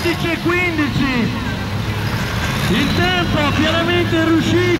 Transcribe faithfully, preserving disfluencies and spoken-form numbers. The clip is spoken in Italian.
dodici e quindici, il tempo chiaramente è riuscito.